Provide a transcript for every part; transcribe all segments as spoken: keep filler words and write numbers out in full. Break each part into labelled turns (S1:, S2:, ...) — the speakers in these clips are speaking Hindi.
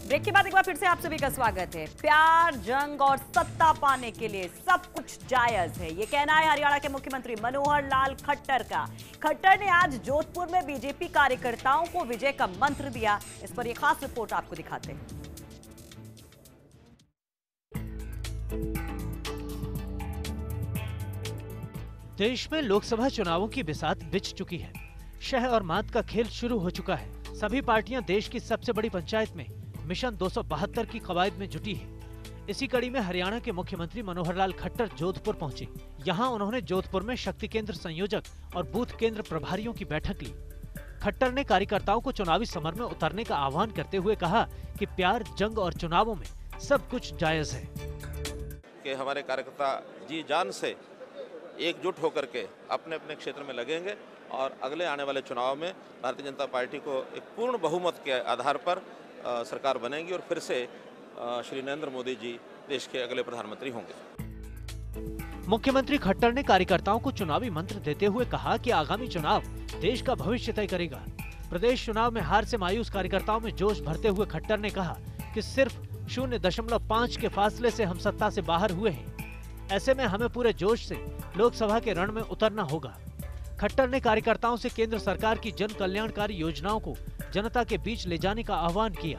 S1: ब्रेक के बाद एक बार फिर से आप सभी का स्वागत है। प्यार, जंग और सत्ता पाने के लिए सब कुछ जायज है, ये कहना है हरियाणा के मुख्यमंत्री मनोहर लाल खट्टर का। खट्टर ने आज जोधपुर में बीजेपी कार्यकर्ताओं को विजय का मंत्र दिया। इस पर ये खास रिपोर्ट आपको दिखाते हैं।
S2: देश में लोकसभा चुनावों की बिसात बिछ चुकी है। शह और मात का खेल शुरू हो चुका है। सभी पार्टियां देश की सबसे बड़ी पंचायत में मिशन दो सौ बहत्तर की कवायद में जुटी है। इसी कड़ी में हरियाणा के मुख्यमंत्री मनोहर लाल खट्टर जोधपुर पहुंचे। यहां उन्होंने जोधपुर में शक्ति केंद्र संयोजक और बूथ केंद्र प्रभारियों की बैठक ली। खट्टर ने कार्यकर्ताओं को चुनावी समर में उतरने का आह्वान करते हुए कहा कि प्यार, जंग और चुनावों में सब कुछ जायज है।
S3: कि हमारे कार्यकर्ता जी जान से एकजुट होकर के अपने अपने क्षेत्र में लगेंगे और अगले आने वाले चुनाव में भारतीय जनता पार्टी को एक पूर्ण बहुमत के आधार पर आ, सरकार बनेगी और फिर से आ, श्री नरेंद्र मोदी जी देश के अगले प्रधानमंत्री होंगे।
S2: मुख्यमंत्री खट्टर ने कार्यकर्ताओं को चुनावी मंत्र देते हुए कहा कि आगामी चुनाव देश का भविष्य तय करेगा। प्रदेश चुनाव में हार से मायूस कार्यकर्ताओं में जोश भरते हुए खट्टर ने कहा कि सिर्फ शून्य दशमलव पाँच के फासले से हम सत्ता से बाहर हुए हैं। ऐसे में हमें पूरे जोश से लोकसभा के रण में उतरना होगा। खट्टर ने कार्यकर्ताओं से केंद्र सरकार की जन कल्याणकारी योजनाओं को जनता के बीच ले जाने का आह्वान किया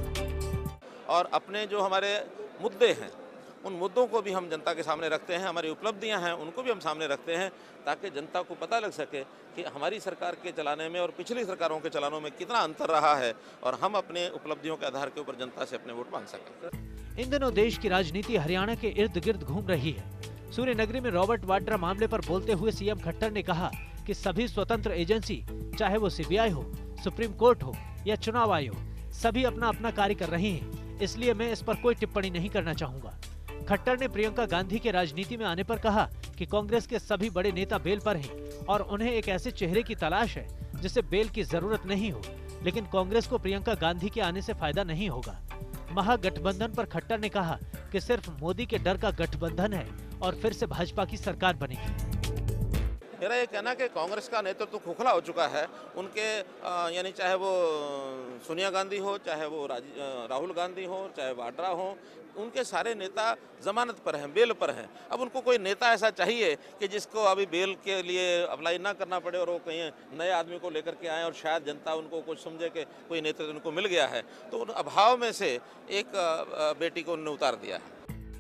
S3: और अपने जो हमारे मुद्दे हैं उन मुद्दों को भी हम जनता के सामने रखते हैं, हमारी उपलब्धियां हैं उनको भी हम सामने रखते हैं, ताकि जनता को पता लग सके कि हमारी सरकार के चलाने में और पिछली सरकारों के चलानों में कितना अंतर रहा है और हम अपने उपलब्धियों के आधार के ऊपर जनता से अपने वोट मांग सकें।
S2: इन दिनों देश की राजनीति हरियाणा के इर्द गिर्द घूम रही है। सूर्यनगरी में रॉबर्ट वाड्रा मामले पर बोलते हुए सीएम खट्टर ने कहा कि सभी स्वतंत्र एजेंसी, चाहे वो सीबीआई हो, सुप्रीम कोर्ट हो या चुनाव आयोग, सभी अपना अपना कार्य कर रहे हैं, इसलिए मैं इस पर कोई टिप्पणी नहीं करना चाहूंगा। खट्टर ने प्रियंका गांधी के राजनीति में आने पर कहा कि कांग्रेस के सभी बड़े नेता बेल पर हैं और उन्हें एक ऐसे चेहरे की तलाश है जिसे बेल की जरूरत नहीं हो, लेकिन कांग्रेस को प्रियंका गांधी के आने से फायदा नहीं होगा। महागठबंधन पर खट्टर ने कहा कि सिर्फ मोदी के डर का गठबंधन है और फिर से भाजपा की सरकार बनेगी।
S3: मेरा ये कहना कि कांग्रेस का नेतृत्व तो खोखला हो चुका है। उनके यानी चाहे वो सोनिया गांधी हो, चाहे वो राहुल गांधी हो, चाहे वाड्रा हो, उनके सारे नेता जमानत पर हैं, बेल पर हैं। अब उनको कोई नेता ऐसा चाहिए कि जिसको अभी बेल के लिए अप्लाई ना करना पड़े और वो कहीं नए आदमी को लेकर के आए और शायद जनता उनको कुछ समझे कि कोई नेतृत्व उनको मिल गया है, तो उन अभाव में से एक बेटी को उन्होंने उतार दिया है।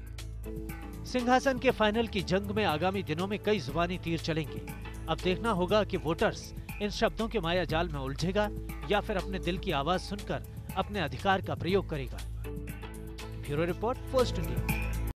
S2: सिंहासन के फाइनल की जंग में आगामी दिनों में कई जुबानी तीर चलेंगे। अब देखना होगा कि वोटर्स इन शब्दों के माया जाल में उलझेगा या फिर अपने दिल की आवाज सुनकर अपने अधिकार का प्रयोग करेगा। Bureau report, First India.